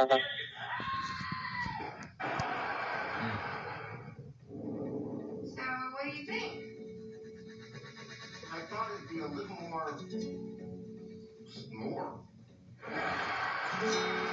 So, what do you think? I thought it'd be a little more.